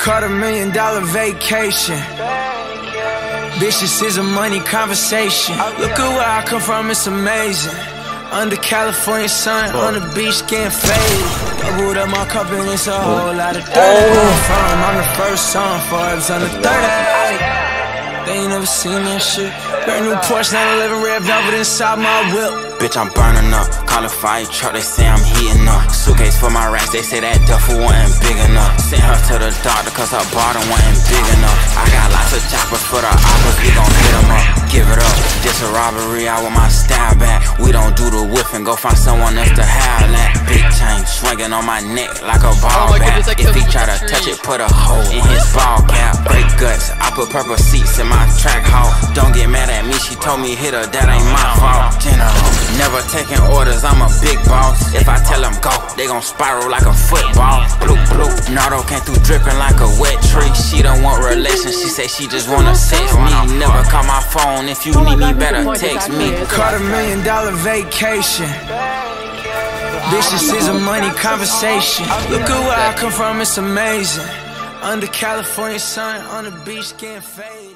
Caught $1 million vacation. Bitch, this is a money conversation. Look at where I come from, it's amazing. Under California sun, on the beach getting faded. Doubled up my cup and it's a whole lot of dirt. I'm the first song, Forbes on the 30. They ain't never seen that shit. Brand new Porsche 911 red velvet inside my whip. Bitch, I'm burning up. Call a fire truck, they say I'm heating up. Suitcase for my racks, they say that duffel wasn't big enough. Sent her to the doctor cause her bottom wasn't big enough. I got lots of choppers for the oppas, we gon' hit them up. Give it up, this a robbery, I want my style back. We don't do the whiff and go find someone else to have that. Big chain swinging on my neck like a ball bat. If he try to touch it, put a hole in his ball cap. Break guts, I put purple seats in my track hall. Don't get mad at me, she told me hit her, that ain't my fault. General, never taking orders, I'm a big boss. If I tell them go, they gon' spiral like a football. Bloop, bloop, Nardo came through dripping like a wet tree. She don't want relations, she say she just wanna sex me. Never call my phone, if you need me, better text me. Caught $1 million vacation. Bitch, this is a money conversation. Look at where I come from, it's amazing. Under California sun, on the beach getting faded.